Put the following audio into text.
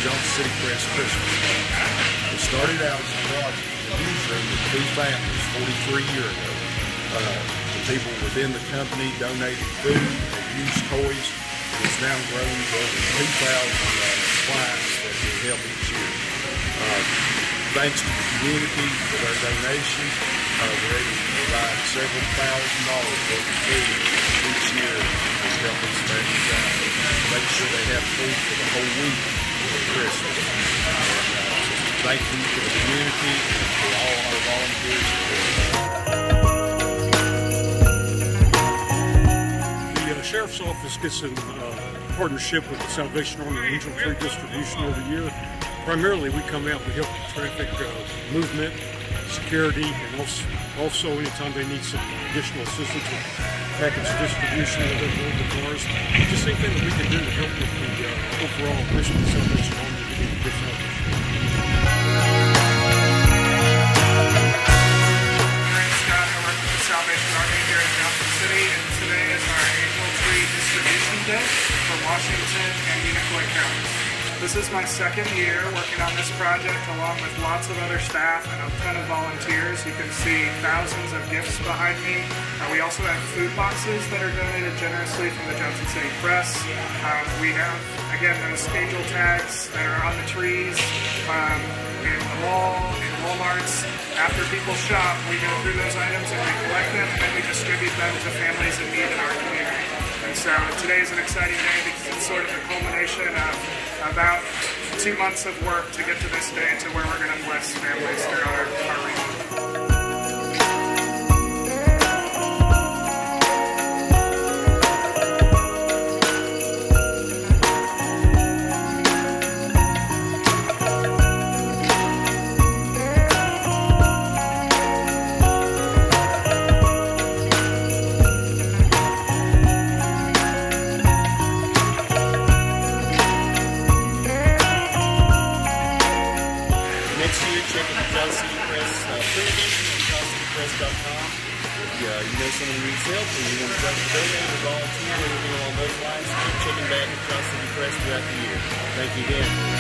Johnson City Press Christmas Party. It started out as a project in the newsroom with two families 43 years ago. The people within the company donated food and used toys. It's now grown to over 2,000 clients that we help each year. Thanks to the community for their donations, we're able to provide several $1,000s worth of food each year to help these families out. Make sure they have food for the whole week for Christmas. Thank you to the community and to all our volunteers. The Sheriff's Office gets in partnership with the Salvation Army Angel Tree Distribution every year. Primarily, we come out, we help with traffic movement, security, and also anytime they need some additional assistance with package distribution of their cars. Just anything that we can do to help with the overall mission of the Salvation Army to get gifts out this year. My name's Scott. I work with the Salvation Army here in Johnson City, and today is our Angel Tree Distribution Day for Washington and Unicoi County. This is my second year working on this project along with lots of other staff and a ton of volunteers. You can see thousands of gifts behind me. We also have food boxes that are donated generously from the Johnson City Press. We have, again, those angel tags that are on the trees in the mall, in Walmarts. After people shop, we go through those items and we collect them and then we distribute them to families in need in our community. And so today is an exciting day because it's sort of the culmination of about 2 months of work to get to this day to where we're going to bless families throughout our region. Next year, check out the Johnson City Press print edition on johnsonpress.com. If you know someone who needs help or you want to donate or volunteer or anything along those lines, keep checking back at Johnson City Press throughout the year. Thank you again.